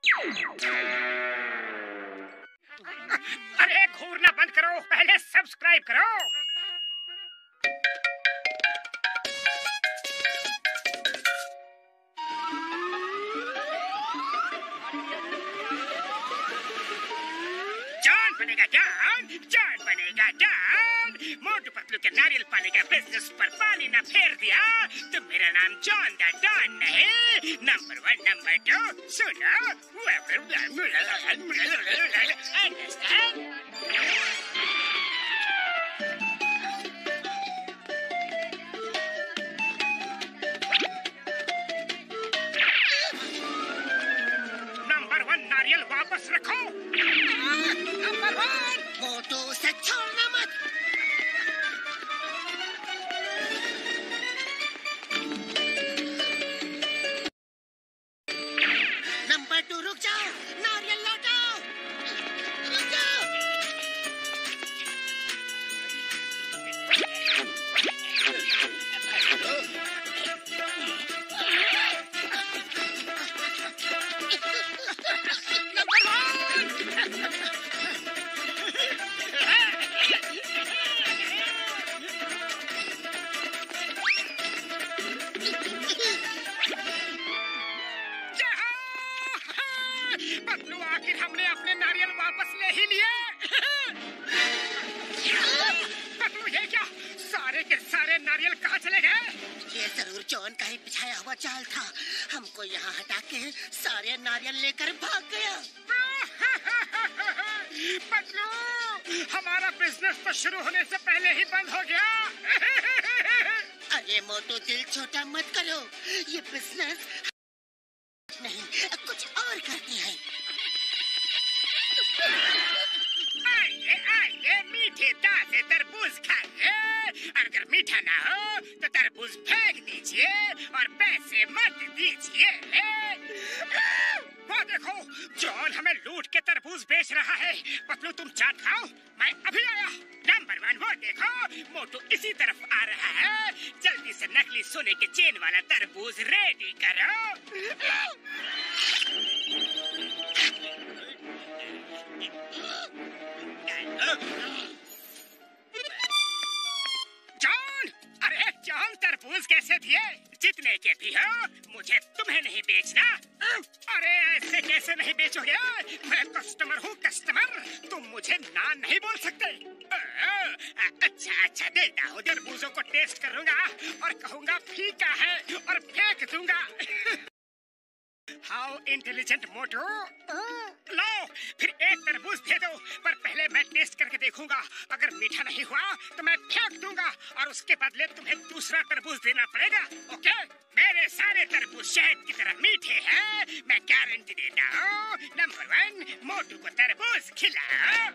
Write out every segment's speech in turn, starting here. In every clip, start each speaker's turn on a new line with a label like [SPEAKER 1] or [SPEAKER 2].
[SPEAKER 1] अरे घूरना बंद करो, पहले सब्सक्राइब करो। जॉन बनेगा डॉन, जॉन बनेगा डॉन। मोटू पतलू के नारियल पानी का बिजनेस पर पानी न फेर दिया तो मेरा नाम जॉन द डॉन नहीं। नंबर 1 नंबर 2 सुनो। अंडरस्टैंड? नंबर 1 नारियल वापस रखो।
[SPEAKER 2] नंबर 1 मोटू से छोड़ना मत। नंबर 2 रुक जाओ, नारियल लौटाओ। रुक जाओ।
[SPEAKER 1] पतलू आखिर हमने अपने नारियल वापस ले ही लिए। पतलू ये क्या, सारे के सारे नारियल कहाँ चले गए?
[SPEAKER 2] ये जरूर जॉन का ही बिछाया हुआ जाल था। हमको यहाँ हटा के सारे नारियल लेकर भाग गया।
[SPEAKER 1] पतलू, हमारा बिजनेस तो शुरू होने से पहले ही बंद हो गया।
[SPEAKER 2] अरे मोटू दिल छोटा मत करो, ये बिजनेस नहीं कुछ और करते हैं।
[SPEAKER 1] आइए आइए, मीठे ताजे तरबूज खाइए। अगर मीठा ना हो तो तरबूज फेंक दीजिए और पैसे मत दीजिए। वो देखो, जॉन हमें लूट के तरबूज बेच रहा है। पतलू तुम चाट खाओ, मैं अभी आया। नंबर 1 वो देखो, मोटू इसी तरफ आ रहा है। जल्दी से नकली सोने के चेन वाला तरबूज रेडी करो। जॉन, अरे जॉन तरबूज कैसे दिए? जितने के भी हो, मुझे तुम्हें नहीं बेचना। अरे ऐसे कैसे नहीं बेचोगे? मैं कस्टमर हूँ, कस्टमर। तुम मुझे ना नहीं बोल सकते। अच्छा देता हूँ, तरबूजों को टेस्ट करूँगा और कहूँगा फीका है और फेंक दूंगा। हाउ इंटेलिजेंट मोटू। लो, फिर एक तरबूज दे दो, पर पहले मैं टेस्ट करके देखूंगा। अगर मीठा नहीं हुआ तो मैं फेंक दूंगा और उसके बदले तुम्हें दूसरा तरबूज देना पड़ेगा। ओके? मेरे सारे तरबूज शहद की तरह मीठे हैं, मैं गारंटी देता हूँ। नंबर 1 मोटू को तरबूज खिलाओ।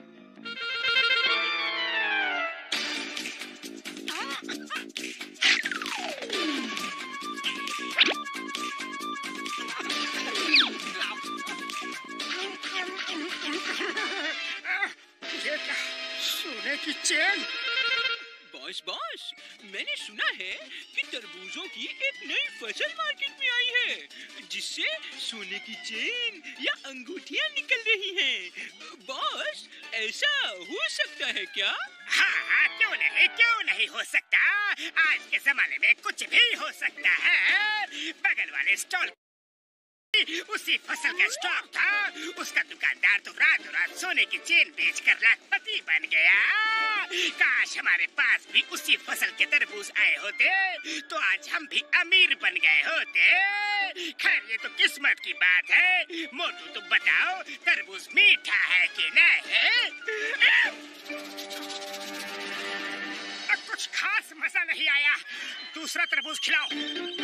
[SPEAKER 1] ये क्या, सोने की चेन?
[SPEAKER 3] बॉस, मैंने सुना है कि तरबूजों की एक नई फसल मार्केट में आई है, जिससे सोने की चेन या अंगूठियां निकल रही हैं। बॉस, ऐसा हो सकता है क्या?
[SPEAKER 1] हाँ, क्यों नहीं हो सकता। आज के जमाने में कुछ भी हो सकता है। बगल वाले स्टॉल उसी फसल का स्टॉक था। उसका दुकानदार तो रातों रात सोने की चेन बेचकर लाखपति बन गया। काश हमारे पास भी उसी फसल के तरबूज आए होते तो आज हम भी अमीर बन गए होते। खैर ये तो किस्मत की बात है। मोटू तुम बताओ, तरबूज मीठा है कि नहीं? कुछ खास मजा नहीं आया, दूसरा तरबूज खिलाओ।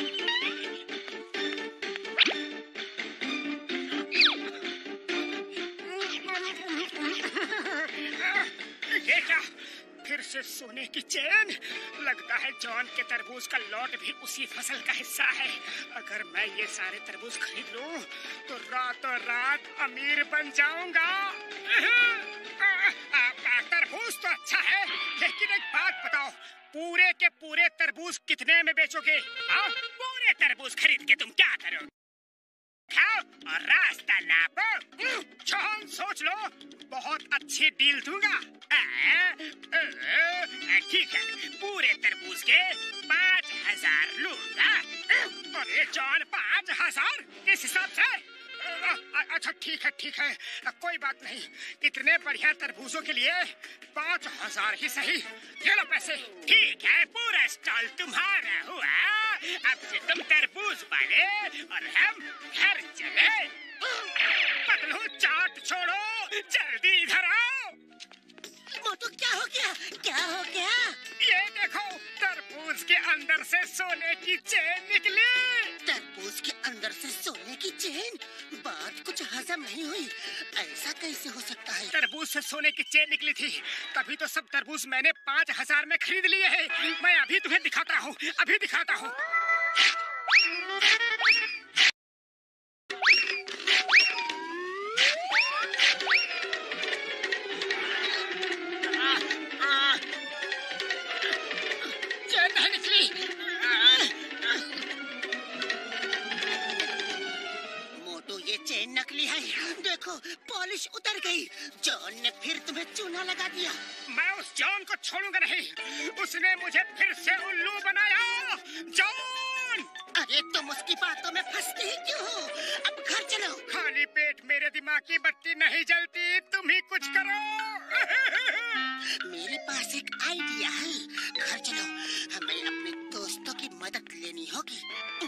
[SPEAKER 1] ये क्या, फिर से सोने की चेन? लगता है जॉन के तरबूज का लॉट भी उसी फसल का हिस्सा है। अगर मैं ये सारे तरबूज खरीद लूं तो रातों रात अमीर बन जाऊंगा। तरबूज तो अच्छा है, लेकिन एक बात बताओ, पूरे के पूरे तरबूज कितने में बेचोगे? हाँ, पूरे तरबूज खरीद के तुम क्या करोगे? उठाओ और रास्ता नापो। जॉन सोच लो, बहुत अच्छी डील दूंगा। ठीक है, पूरे तरबूज के 5,000 लूंगा। अरे जॉन, 5,000 किस हिसाब से? अच्छा ठीक है, कोई बात नहीं। इतने बढ़िया तरबूजों के लिए 5,000 ही सही। ले लो पैसे। ठीक है, पूरा स्टॉल तुम्हारा हुआ। अब से तुम तरबूज वाले और हम घर चले। पतलू, चाट छोड़ो, जल्दी इधर आओ।
[SPEAKER 2] मोटू, क्या हो गया? क्या हो गया?
[SPEAKER 1] ये देखो, तरबूज के अंदर से सोने की चेन निकली।
[SPEAKER 2] तरबूज के अंदर से सोने की चेन? बात कुछ हजम नहीं हुई। ऐसा कैसे हो सकता है?
[SPEAKER 1] तरबूज से सोने की चेन निकली थी, तभी तो सब तरबूज मैंने 5,000 में खरीद लिए हैं। मैं अभी तुम्हें दिखाता हूँ, अभी दिखाता हूँ। चेन नहीं निकली।
[SPEAKER 2] मोटू, ये चेन नकली है। देखो, पॉलिश उतर गई। जॉन ने फिर तुम्हें चूना लगा दिया।
[SPEAKER 1] मैं उस जॉन को छोड़ूंगा नहीं। उसने मुझे फिर से उल्लू बनाया। जॉन!
[SPEAKER 2] अरे तुम उसकी बातों में फंसते ही क्यों हो? अब घर चलो।
[SPEAKER 1] खाली पेट मेरे दिमाग की बत्ती नहीं जलती। तुम ही कुछ करो।
[SPEAKER 2] मेरे पास एक आइडिया है। घर चलो, हमें अपने दोस्तों की मदद लेनी होगी।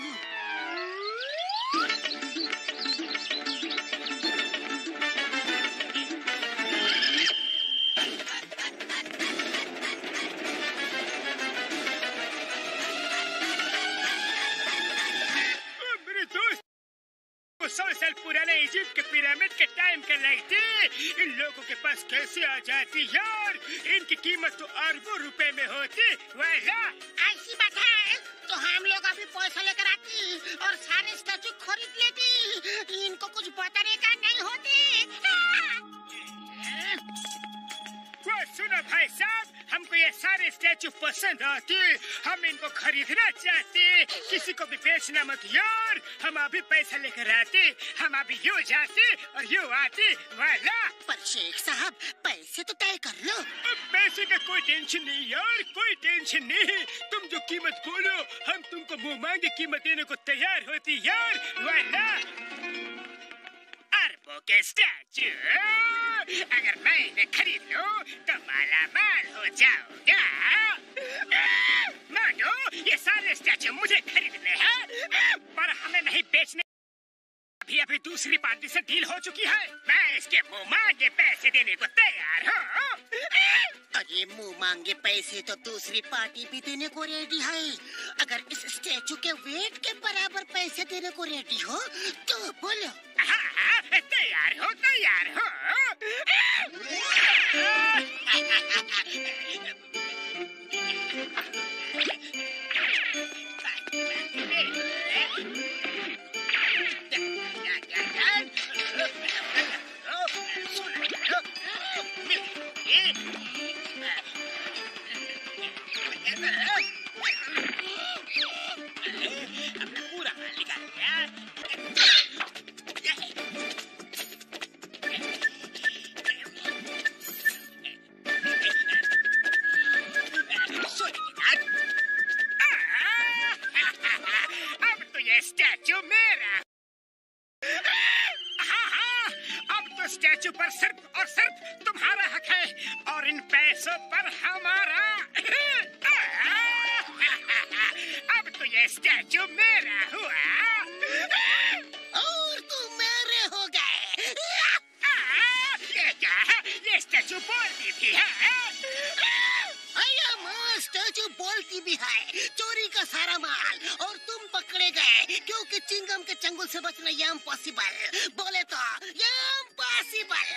[SPEAKER 1] मेरे दोस्त, 100 साल पुराने इजिप्ट के पिरामिड के टाइम के लगती। इन लोगों के पास कैसे आ जाती यार? इनकी कीमत तो अरबों रुपए में होती। वाला
[SPEAKER 2] ऐसी बात है तो हम लोग अभी पैसा लेकर आती और सारे स्टैचू खरीद लेती। इनको कुछ बताने का नहीं होती।
[SPEAKER 1] वो सुनो भाई साहब, हमको ये सारे स्टैचू पसंद आते। हम इनको खरीदना चाहते। किसी को भी बेचना मत यार। हम अभी पैसा लेकर आते। हम अभी यूँ जाते और यूँ आते। वाला
[SPEAKER 2] पर शेख साहब, पैसे तो तय कर लो।
[SPEAKER 1] अब पैसे का कोई टेंशन नहीं यार, कोई टेंशन नहीं। तुम जो कीमत बोलो, हम तुमको मुंह मांगे कीमत देने को तैयार होती यार। वाला अरबों के स्टैचू अगर मैं इन्हें खरीद लूं तो माला माल हो जाऊंगा। मोटू, ये सारे स्टैचू मुझे खरीदने हैं, पर हमें नहीं बेचने। अभी दूसरी पार्टी से डील हो चुकी है। मैं इसके मुंह मांगे पैसे देने को तैयार हूँ।
[SPEAKER 2] अरे मुंह मांगे पैसे तो दूसरी पार्टी भी देने को रेडी है। अगर इस स्टैचू के वेट के बराबर पैसे देने को रेडी हो तो बोलो।
[SPEAKER 1] हाँ, तैयार हो, तैयार हो। पूरा निकाल दिया। अब तो ये स्टैचू मेरा। हाँ, अब तो स्टैचू पर सिर्फ और सिर्फ तुम्हारा हक है और इन पैसों पर हमारा। अब तो ये स्टैचू मेरा हुआ
[SPEAKER 2] और तुम मेरे हो गए।
[SPEAKER 1] ये क्या है? ये स्टैचू बोलती भी है।
[SPEAKER 2] स्टैचू बोलती भी है। चोरी का सारा माल और तुम पकड़े गए क्योंकि चिंगम के चंगुल से बचना ये इम्पॉसिबल। बोले तो ये इम्पॉसिबल।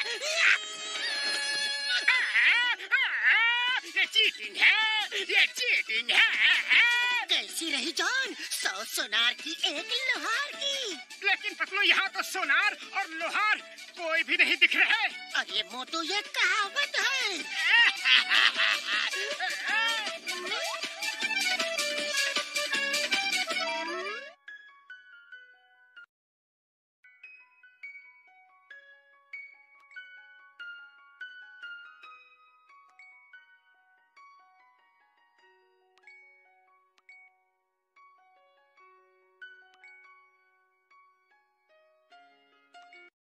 [SPEAKER 1] ये चीटिंग है, ये चीटिंग है।
[SPEAKER 2] कैसी रही जॉन? 100 सोनार की, 1 लोहार की।
[SPEAKER 1] लेकिन पतलू, यहाँ तो सोनार और लोहार कोई भी नहीं दिख रहे।
[SPEAKER 2] अरे मोटू, ये कहावत है।